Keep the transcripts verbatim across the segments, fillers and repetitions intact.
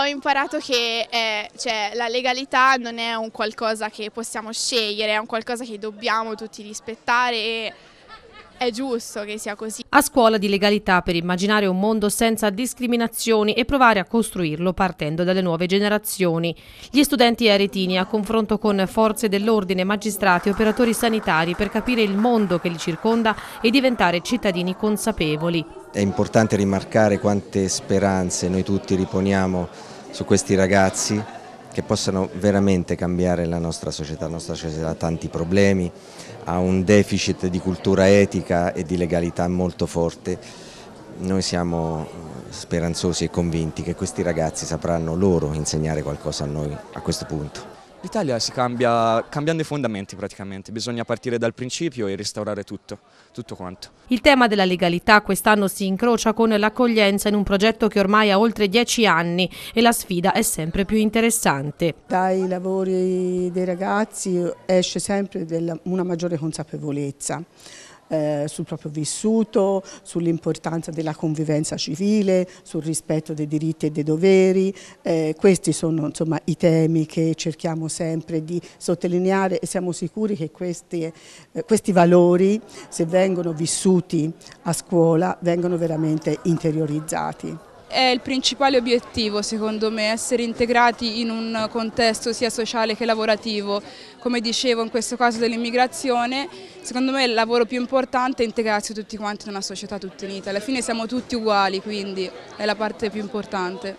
imparato che è, cioè, la legalità non è un qualcosa che possiamo scegliere, è un qualcosa che dobbiamo tutti rispettare e è giusto che sia così. A scuola di legalità per immaginare un mondo senza discriminazioni e provare a costruirlo partendo dalle nuove generazioni. Gli studenti aretini a confronto con forze dell'ordine, magistrati e operatori sanitari per capire il mondo che li circonda e diventare cittadini consapevoli. È importante rimarcare quante speranze noi tutti riponiamo su questi ragazzi che possano veramente cambiare la nostra società. La nostra società ha tanti problemi, ha un deficit di cultura etica e di legalità molto forte. Noi siamo speranzosi e convinti che questi ragazzi sapranno loro insegnare qualcosa a noi a questo punto. L'Italia si cambia cambiando i fondamenti praticamente, bisogna partire dal principio e restaurare tutto, tutto quanto. Il tema della legalità quest'anno si incrocia con l'accoglienza in un progetto che ormai ha oltre dieci anni e la sfida è sempre più interessante. Dai lavori dei ragazzi esce sempre una maggiore consapevolezza Eh, sul proprio vissuto, sull'importanza della convivenza civile, sul rispetto dei diritti e dei doveri. Eh, questi sono insomma i temi che cerchiamo sempre di sottolineare e siamo sicuri che questi, eh, questi valori, se vengono vissuti a scuola, vengono veramente interiorizzati. È il principale obiettivo, secondo me, essere integrati in un contesto sia sociale che lavorativo. Come dicevo, in questo caso dell'immigrazione, secondo me il lavoro più importante è integrarsi tutti quanti in una società tutta unita. Alla fine siamo tutti uguali, quindi è la parte più importante.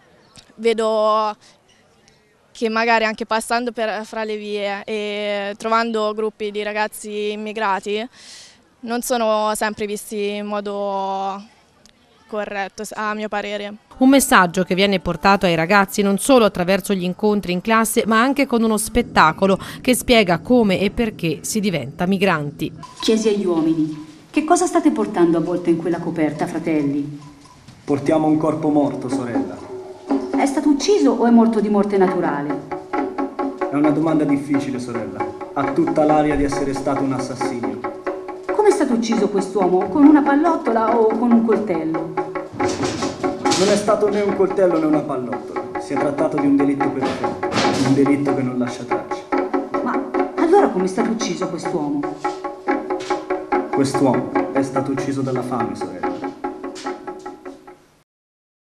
Vedo che magari anche passando per, fra le vie e trovando gruppi di ragazzi immigrati non sono sempre visti in modo corretto, a mio parere. Un messaggio che viene portato ai ragazzi non solo attraverso gli incontri in classe, ma anche con uno spettacolo che spiega come e perché si diventa migranti. Chiesi agli uomini: che cosa state portando avvolto in quella coperta, fratelli? Portiamo un corpo morto, sorella. È stato ucciso o è morto di morte naturale? È una domanda difficile, sorella. Ha tutta l'aria di essere stato un assassinio. Come è stato ucciso quest'uomo? Con una pallottola o con un coltello? Non è stato né un coltello né una pallottola. Si è trattato di un delitto perfetto, un delitto che non lascia tracce. Ma allora come è stato ucciso quest'uomo? Quest'uomo è stato ucciso dalla fame, sorella.